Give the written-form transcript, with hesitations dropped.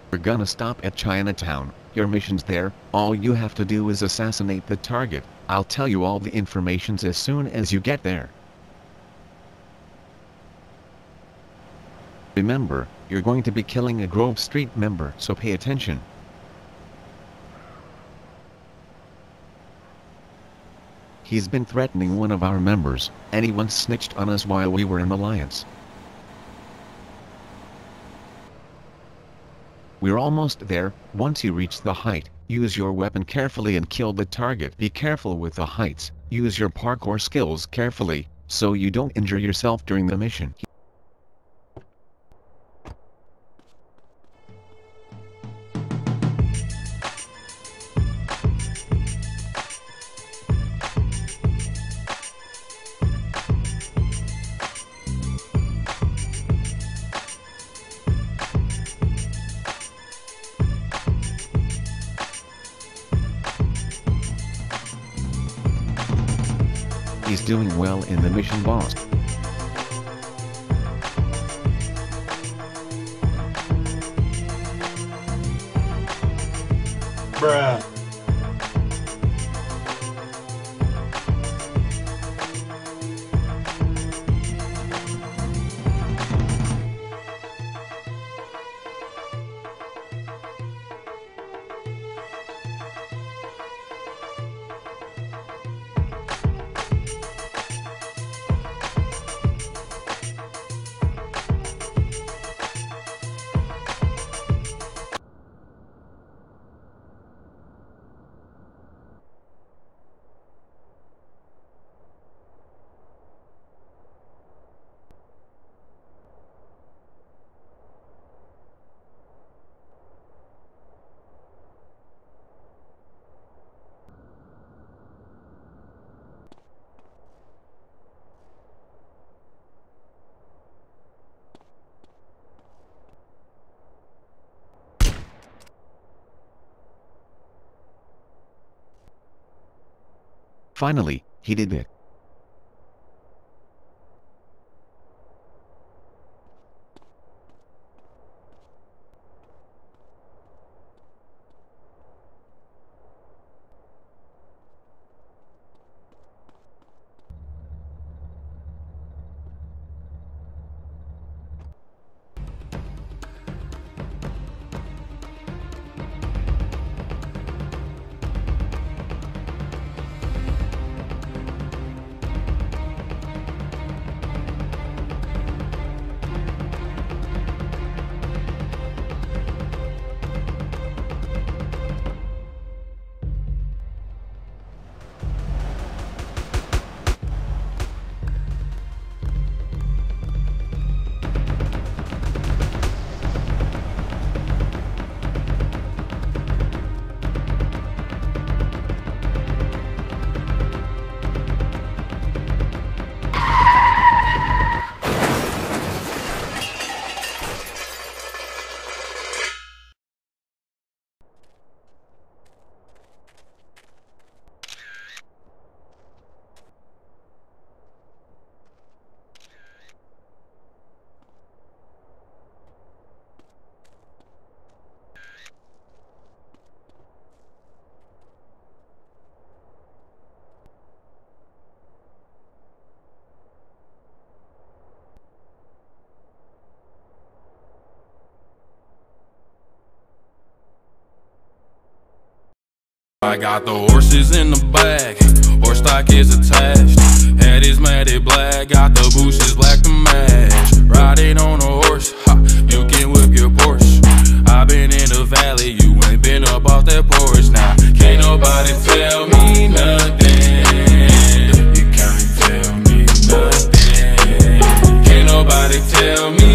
We're gonna stop at Chinatown. Your mission's there. All you have to do is assassinate the target. I'll tell you all the information as soon as you get there. Remember, you're going to be killing a Grove Street member, so pay attention. He's been threatening one of our members. Anyone snitched on us while we were in Alliance. We're almost there. Once you reach the height, use your weapon carefully and kill the target. Be careful with the heights. Use your parkour skills carefully, so you don't injure yourself during the mission. He's doing well in the mission, boss. Bruh. Finally, he did it. I got the horses in the back, horse stock is attached. Head is matted black, got the bushes black to match. Riding on a horse, ha, you can whip your Porsche. I been in the valley, you ain't been up off that porch. Now, can't nobody tell me nothing. You can't tell me nothing. Can't nobody tell me